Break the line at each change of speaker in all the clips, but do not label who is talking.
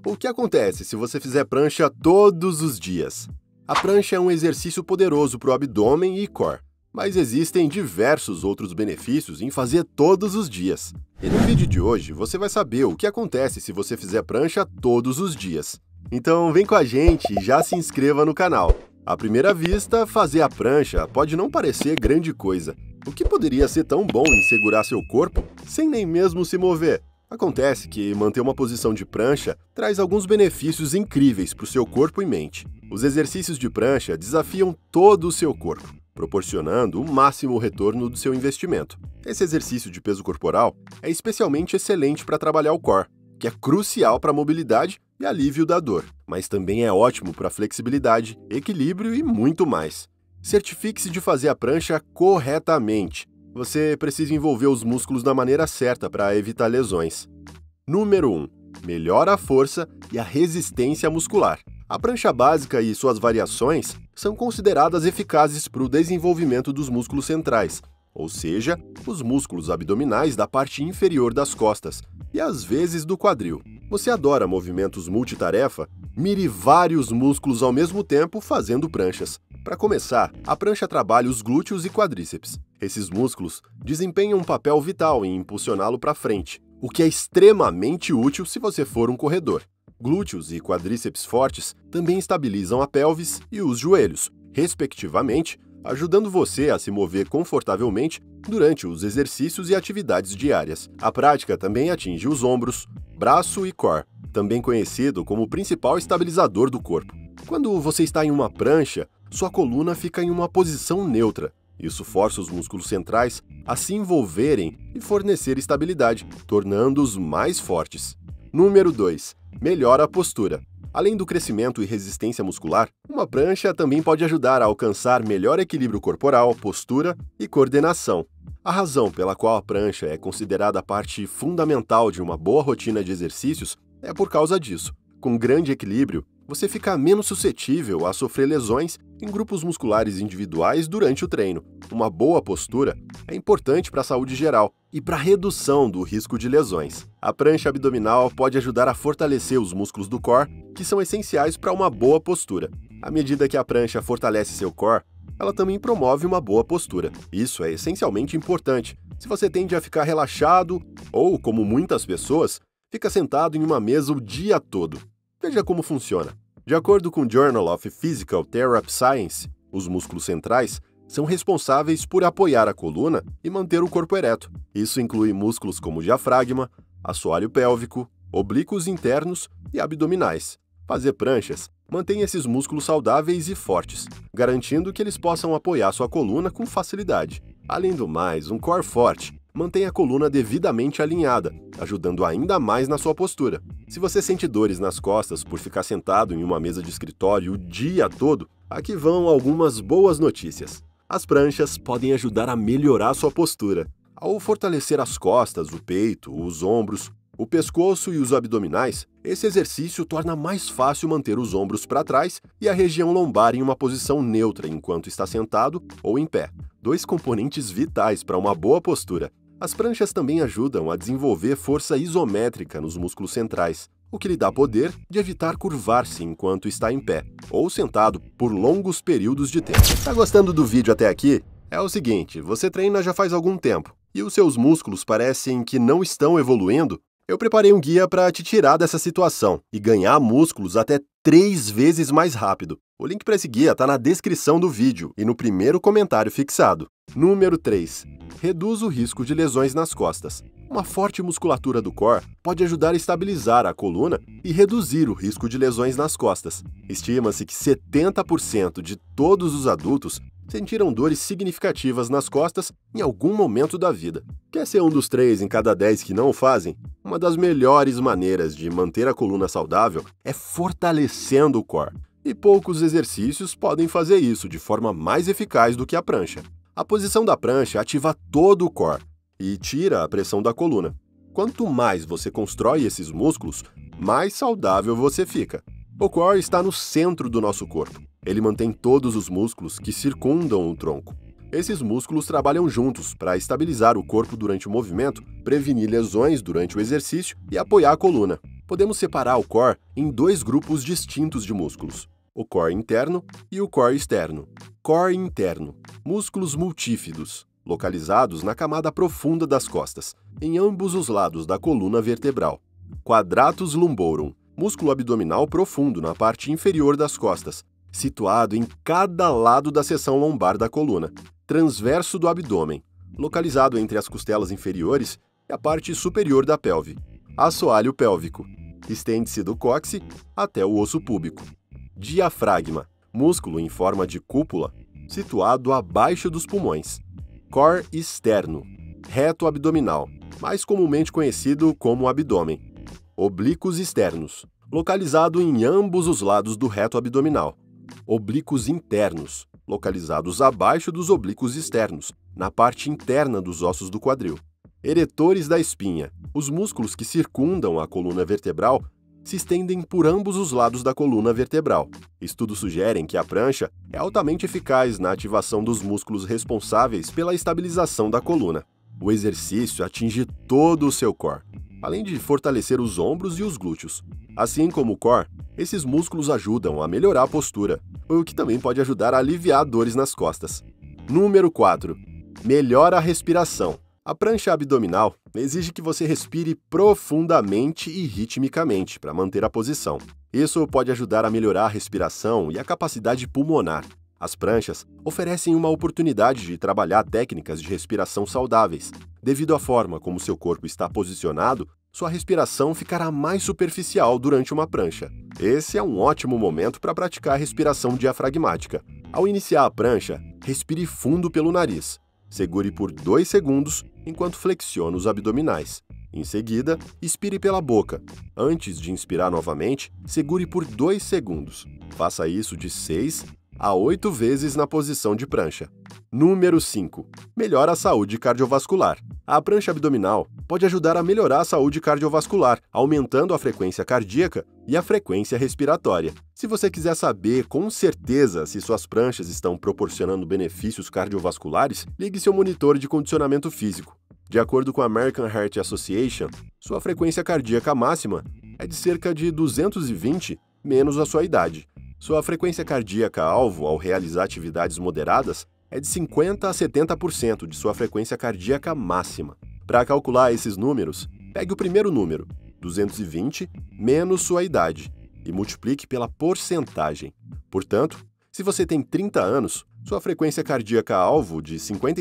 O que acontece se você fizer prancha todos os dias? A prancha é um exercício poderoso para o abdômen e core, mas existem diversos outros benefícios em fazer todos os dias. E no vídeo de hoje você vai saber o que acontece se você fizer prancha todos os dias. Então vem com a gente e já se inscreva no canal. À primeira vista, fazer a prancha pode não parecer grande coisa. O que poderia ser tão bom em segurar seu corpo sem nem mesmo se mover? Acontece que manter uma posição de prancha traz alguns benefícios incríveis para o seu corpo e mente. Os exercícios de prancha desafiam todo o seu corpo, proporcionando o máximo retorno do seu investimento. Esse exercício de peso corporal é especialmente excelente para trabalhar o core, que é crucial para a mobilidade e alívio da dor, mas também é ótimo para flexibilidade, equilíbrio e muito mais. Certifique-se de fazer a prancha corretamente. Você precisa envolver os músculos da maneira certa para evitar lesões. Número 1. Melhora a força e a resistência muscular. A prancha básica e suas variações são consideradas eficazes para o desenvolvimento dos músculos centrais, ou seja, os músculos abdominais da parte inferior das costas e às vezes do quadril. Você adora movimentos multitarefa? Mire vários músculos ao mesmo tempo fazendo pranchas. Para começar, a prancha trabalha os glúteos e quadríceps. Esses músculos desempenham um papel vital em impulsioná-lo para frente, o que é extremamente útil se você for um corredor. Glúteos e quadríceps fortes também estabilizam a pelvis e os joelhos, respectivamente, ajudando você a se mover confortavelmente durante os exercícios e atividades diárias. A prática também atinge os ombros, braço e core, também conhecido como o principal estabilizador do corpo. Quando você está em uma prancha, sua coluna fica em uma posição neutra. Isso força os músculos centrais a se envolverem e fornecer estabilidade, tornando-os mais fortes. Número 2. Melhora a postura. Além do crescimento e resistência muscular, uma prancha também pode ajudar a alcançar melhor equilíbrio corporal, postura e coordenação. A razão pela qual a prancha é considerada parte fundamental de uma boa rotina de exercícios é por causa disso. Com grande equilíbrio, você fica menos suscetível a sofrer lesões em grupos musculares individuais durante o treino. Uma boa postura é importante para a saúde geral e para a redução do risco de lesões. A prancha abdominal pode ajudar a fortalecer os músculos do core, que são essenciais para uma boa postura. À medida que a prancha fortalece seu core, ela também promove uma boa postura. Isso é essencialmente importante se você tende a ficar relaxado ou, como muitas pessoas, fica sentado em uma mesa o dia todo. Veja como funciona. De acordo com o Journal of Physical Therapy Science, os músculos centrais são responsáveis por apoiar a coluna e manter o corpo ereto. Isso inclui músculos como o diafragma, assoalho pélvico, oblíquos internos e abdominais. Fazer pranchas mantém esses músculos saudáveis e fortes, garantindo que eles possam apoiar sua coluna com facilidade. Além do mais, um core forte mantém a coluna devidamente alinhada, ajudando ainda mais na sua postura. Se você sente dores nas costas por ficar sentado em uma mesa de escritório o dia todo, aqui vão algumas boas notícias. As pranchas podem ajudar a melhorar sua postura. Ao fortalecer as costas, o peito, os ombros, o pescoço e os abdominais, esse exercício torna mais fácil manter os ombros para trás e a região lombar em uma posição neutra enquanto está sentado ou em pé. Dois componentes vitais para uma boa postura. As pranchas também ajudam a desenvolver força isométrica nos músculos centrais, o que lhe dá poder de evitar curvar-se enquanto está em pé ou sentado por longos períodos de tempo. Está gostando do vídeo até aqui? É o seguinte, você treina já faz algum tempo e os seus músculos parecem que não estão evoluindo? Eu preparei um guia para te tirar dessa situação e ganhar músculos até 3 vezes mais rápido. O link para esse guia está na descrição do vídeo e no primeiro comentário fixado. Número 3. Reduz o risco de lesões nas costas. Uma forte musculatura do core pode ajudar a estabilizar a coluna e reduzir o risco de lesões nas costas. Estima-se que 70% de todos os adultos sentiram dores significativas nas costas em algum momento da vida. Quer ser um dos 3 em cada 10 que não o fazem? Uma das melhores maneiras de manter a coluna saudável é fortalecendo o core. E poucos exercícios podem fazer isso de forma mais eficaz do que a prancha. A posição da prancha ativa todo o core e tira a pressão da coluna. Quanto mais você constrói esses músculos, mais saudável você fica. O core está no centro do nosso corpo. Ele mantém todos os músculos que circundam o tronco. Esses músculos trabalham juntos para estabilizar o corpo durante o movimento, prevenir lesões durante o exercício e apoiar a coluna. Podemos separar o core em dois grupos distintos de músculos, o core interno e o core externo. Core interno, músculos multífidos, localizados na camada profunda das costas, em ambos os lados da coluna vertebral. Quadratus lumborum, músculo abdominal profundo na parte inferior das costas, situado em cada lado da seção lombar da coluna, transverso do abdômen, localizado entre as costelas inferiores e a parte superior da pelve. Assoalho pélvico, estende-se do cóccix até o osso púbico. Diafragma, músculo em forma de cúpula, situado abaixo dos pulmões. Core externo, reto abdominal, mais comumente conhecido como abdômen. Oblíquos externos, localizado em ambos os lados do reto abdominal. Oblíquos internos, localizados abaixo dos oblíquos externos, na parte interna dos ossos do quadril. Eretores da espinha, os músculos que circundam a coluna vertebral se estendem por ambos os lados da coluna vertebral. Estudos sugerem que a prancha é altamente eficaz na ativação dos músculos responsáveis pela estabilização da coluna. O exercício atinge todo o seu core, além de fortalecer os ombros e os glúteos. Assim como o core, esses músculos ajudam a melhorar a postura, o que também pode ajudar a aliviar dores nas costas. Número 4. Melhora a respiração. A prancha abdominal exige que você respire profundamente e ritmicamente para manter a posição. Isso pode ajudar a melhorar a respiração e a capacidade pulmonar. As pranchas oferecem uma oportunidade de trabalhar técnicas de respiração saudáveis. Devido à forma como seu corpo está posicionado, sua respiração ficará mais superficial durante uma prancha. Esse é um ótimo momento para praticar a respiração diafragmática. Ao iniciar a prancha, respire fundo pelo nariz. Segure por 2 segundos enquanto flexiona os abdominais. Em seguida, expire pela boca. Antes de inspirar novamente, segure por 2 segundos. Faça isso de 6 a 8 vezes na posição de prancha. Número 5. Melhora a saúde cardiovascular. A prancha abdominal pode ajudar a melhorar a saúde cardiovascular, aumentando a frequência cardíaca e a frequência respiratória. Se você quiser saber com certeza se suas pranchas estão proporcionando benefícios cardiovasculares, ligue seu monitor de condicionamento físico. De acordo com a American Heart Association, sua frequência cardíaca máxima é de cerca de 220 menos a sua idade. Sua frequência cardíaca alvo ao realizar atividades moderadas é de 50 a 70% de sua frequência cardíaca máxima. Para calcular esses números, pegue o primeiro número, 220 menos sua idade, e multiplique pela porcentagem. Portanto, se você tem 30 anos, sua frequência cardíaca alvo de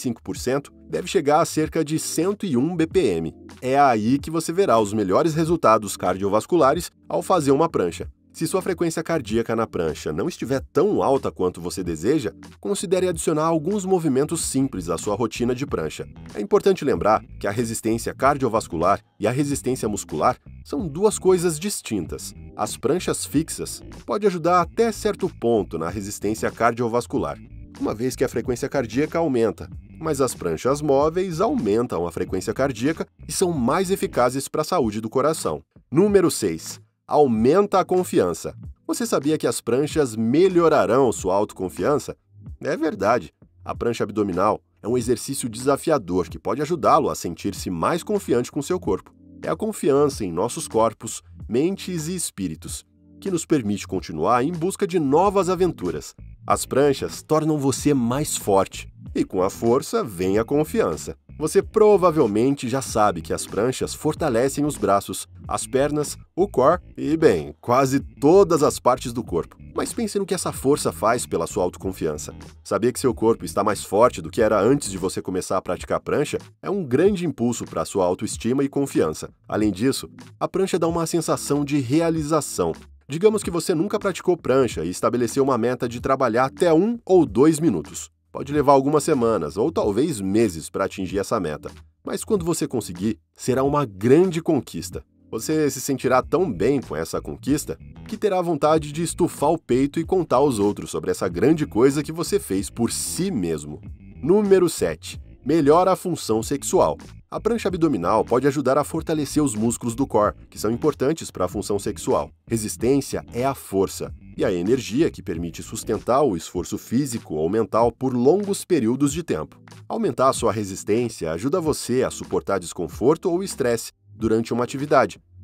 55% deve chegar a cerca de 101 BPM. É aí que você verá os melhores resultados cardiovasculares ao fazer uma prancha. Se sua frequência cardíaca na prancha não estiver tão alta quanto você deseja, considere adicionar alguns movimentos simples à sua rotina de prancha. É importante lembrar que a resistência cardiovascular e a resistência muscular são duas coisas distintas. As pranchas fixas podem ajudar até certo ponto na resistência cardiovascular, uma vez que a frequência cardíaca aumenta, mas as pranchas móveis aumentam a frequência cardíaca e são mais eficazes para a saúde do coração. Número 6. Aumenta a confiança. Você sabia que as pranchas melhorarão sua autoconfiança? É verdade. A prancha abdominal é um exercício desafiador que pode ajudá-lo a sentir-se mais confiante com seu corpo. É a confiança em nossos corpos, mentes e espíritos que nos permite continuar em busca de novas aventuras. As pranchas tornam você mais forte, e com a força vem a confiança. Você provavelmente já sabe que as pranchas fortalecem os braços, as pernas, o core e, bem, quase todas as partes do corpo. Mas pense no que essa força faz pela sua autoconfiança. Saber que seu corpo está mais forte do que era antes de você começar a praticar prancha é um grande impulso para a sua autoestima e confiança. Além disso, a prancha dá uma sensação de realização. Digamos que você nunca praticou prancha e estabeleceu uma meta de trabalhar até 1 ou 2 minutos. Pode levar algumas semanas ou talvez meses para atingir essa meta, mas quando você conseguir, será uma grande conquista. Você se sentirá tão bem com essa conquista que terá vontade de estufar o peito e contar aos outros sobre essa grande coisa que você fez por si mesmo. Número 7. Melhora a função sexual. A prancha abdominal pode ajudar a fortalecer os músculos do core, que são importantes para a função sexual. Resistência é a força e a energia que permite sustentar o esforço físico ou mental por longos períodos de tempo. Aumentar a sua resistência ajuda você a suportar desconforto ou estresse durante uma atividade,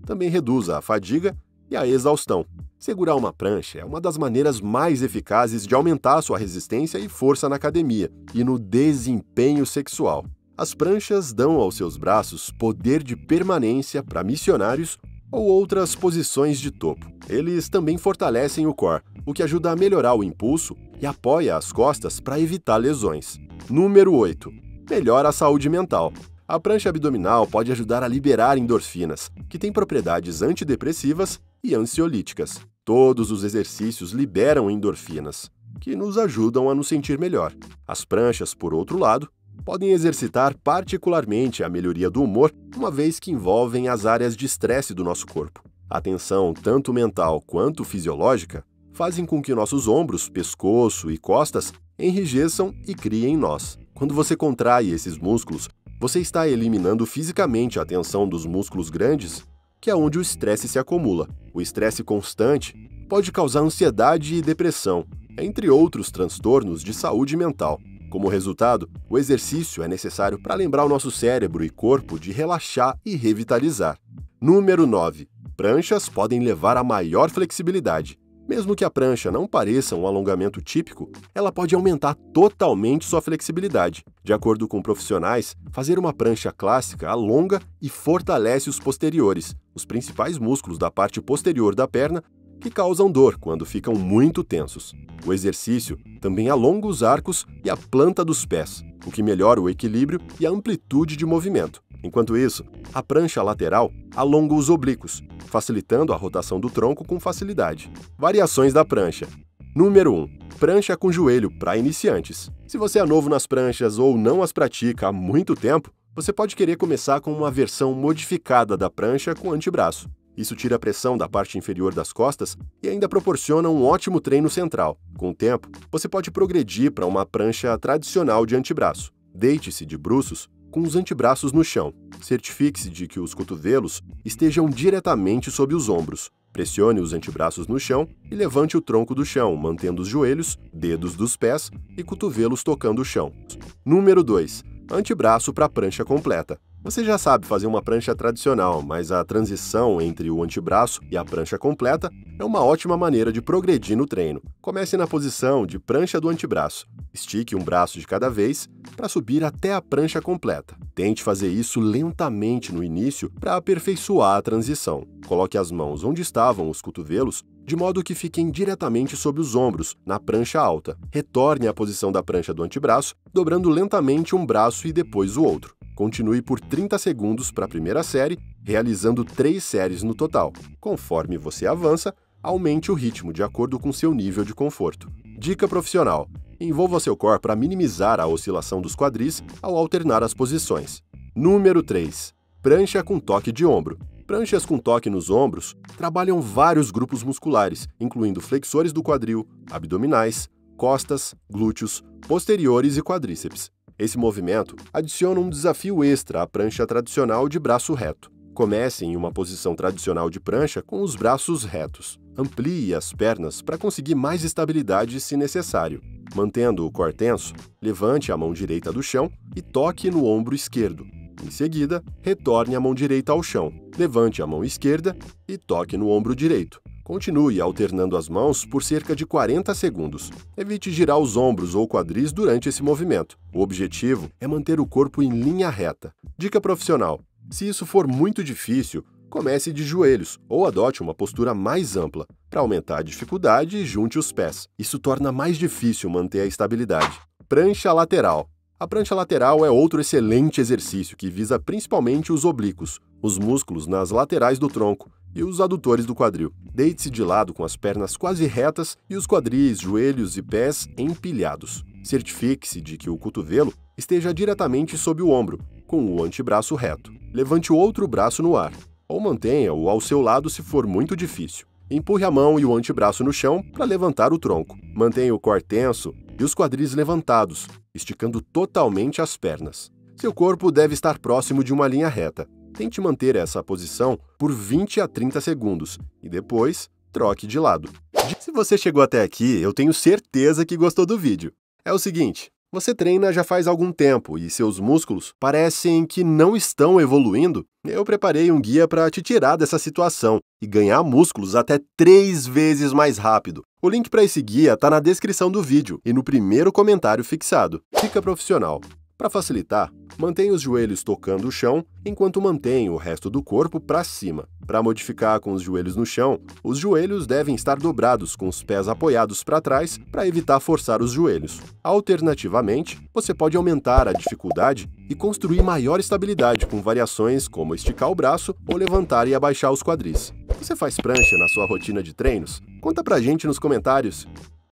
Também reduz a fadiga e a exaustão. Segurar uma prancha é uma das maneiras mais eficazes de aumentar sua resistência e força na academia e no desempenho sexual. As pranchas dão aos seus braços poder de permanência para missionários ou outras posições de topo. Eles também fortalecem o core, o que ajuda a melhorar o impulso e apoia as costas para evitar lesões. Número 8. Melhora a saúde mental. A prancha abdominal pode ajudar a liberar endorfinas, que têm propriedades antidepressivas e ansiolíticas. Todos os exercícios liberam endorfinas, que nos ajudam a nos sentir melhor. As pranchas, por outro lado, podem exercitar particularmente a melhoria do humor, uma vez que envolvem as áreas de estresse do nosso corpo. A tensão, tanto mental quanto fisiológica, fazem com que nossos ombros, pescoço e costas enrijeçam e criem nós. Quando você contrai esses músculos, você está eliminando fisicamente a tensão dos músculos grandes, que é onde o estresse se acumula. O estresse constante pode causar ansiedade e depressão, entre outros transtornos de saúde mental. Como resultado, o exercício é necessário para lembrar o nosso cérebro e corpo de relaxar e revitalizar. Número 9. Pranchas podem levar a maior flexibilidade. Mesmo que a prancha não pareça um alongamento típico, ela pode aumentar totalmente sua flexibilidade. De acordo com profissionais, fazer uma prancha clássica alonga e fortalece os posteriores, os principais músculos da parte posterior da perna, que causam dor quando ficam muito tensos. O exercício também alonga os arcos e a planta dos pés, o que melhora o equilíbrio e a amplitude de movimento. Enquanto isso, a prancha lateral alonga os oblíquos, facilitando a rotação do tronco com facilidade. Variações da prancha. Número 1. Prancha com joelho para iniciantes. Se você é novo nas pranchas ou não as pratica há muito tempo, você pode querer começar com uma versão modificada da prancha com antebraço. Isso tira a pressão da parte inferior das costas e ainda proporciona um ótimo treino central. Com o tempo, você pode progredir para uma prancha tradicional de antebraço. Deite-se de bruços com os antebraços no chão. Certifique-se de que os cotovelos estejam diretamente sob os ombros. Pressione os antebraços no chão e levante o tronco do chão, mantendo os joelhos, dedos dos pés e cotovelos tocando o chão. Número 2. Antebraço para prancha completa. Você já sabe fazer uma prancha tradicional, mas a transição entre o antebraço e a prancha completa é uma ótima maneira de progredir no treino. Comece na posição de prancha do antebraço. Estique um braço de cada vez para subir até a prancha completa. Tente fazer isso lentamente no início para aperfeiçoar a transição. Coloque as mãos onde estavam os cotovelos, de modo que fiquem diretamente sob os ombros, na prancha alta. Retorne à posição da prancha do antebraço, dobrando lentamente um braço e depois o outro. Continue por 30 segundos para a primeira série, realizando 3 séries no total. Conforme você avança, aumente o ritmo de acordo com seu nível de conforto. Dica profissional: envolva seu core para minimizar a oscilação dos quadris ao alternar as posições. Número 3. Prancha com toque de ombro. Pranchas com toque nos ombros trabalham vários grupos musculares, incluindo flexores do quadril, abdominais, costas, glúteos, posteriores e quadríceps. Esse movimento adiciona um desafio extra à prancha tradicional de braço reto. Comece em uma posição tradicional de prancha com os braços retos. Amplie as pernas para conseguir mais estabilidade se necessário. Mantendo o core tenso, levante a mão direita do chão e toque no ombro esquerdo. Em seguida, retorne a mão direita ao chão. Levante a mão esquerda e toque no ombro direito. Continue alternando as mãos por cerca de 40 segundos. Evite girar os ombros ou quadris durante esse movimento. O objetivo é manter o corpo em linha reta. Dica profissional: se isso for muito difícil, comece de joelhos ou adote uma postura mais ampla. Para aumentar a dificuldade, junte os pés. Isso torna mais difícil manter a estabilidade. Prancha lateral. A prancha lateral é outro excelente exercício que visa principalmente os oblíquos, os músculos nas laterais do tronco e os adutores do quadril. Deite-se de lado com as pernas quase retas e os quadris, joelhos e pés empilhados. Certifique-se de que o cotovelo esteja diretamente sob o ombro, com o antebraço reto. Levante o outro braço no ar, ou mantenha-o ao seu lado se for muito difícil. Empurre a mão e o antebraço no chão para levantar o tronco. Mantenha o core tenso e os quadris levantados, esticando totalmente as pernas. Seu corpo deve estar próximo de uma linha reta. Tente manter essa posição por 20 a 30 segundos e depois troque de lado. Se você chegou até aqui, eu tenho certeza que gostou do vídeo. É o seguinte, Você treina já faz algum tempo e seus músculos parecem que não estão evoluindo? Eu preparei um guia para te tirar dessa situação e ganhar músculos até 3 vezes mais rápido. O link para esse guia está na descrição do vídeo e no primeiro comentário fixado. Dica profissional. Para facilitar, mantenha os joelhos tocando o chão enquanto mantém o resto do corpo para cima. Para modificar com os joelhos no chão, os joelhos devem estar dobrados com os pés apoiados para trás para evitar forçar os joelhos. Alternativamente, você pode aumentar a dificuldade e construir maior estabilidade com variações como esticar o braço ou levantar e abaixar os quadris. Você faz prancha na sua rotina de treinos? Conta pra gente nos comentários!